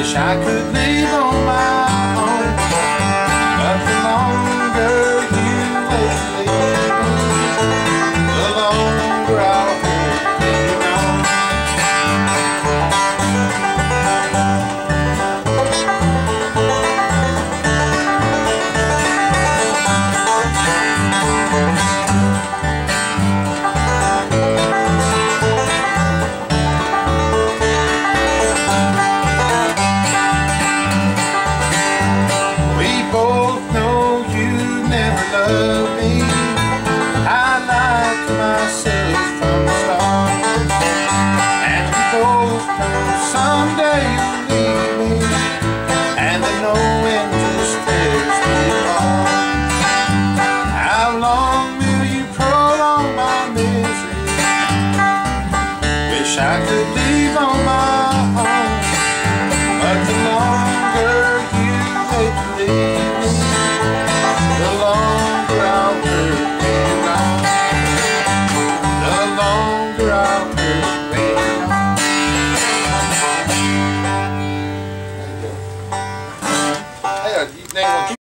Wish I could leave on my own, but the longer you wait to leave me, the longer I'll hurt being gone. Love me, I lied to myself from the start, and we both know someday you'll leave me, and the knowing just tears me apart. How long will you prolong my misery? Wish I could leave on my own, but the longer you wait to leave me, the longer I'll hurt being gone. The longer I'll hurt being gone. There you go. Hey, you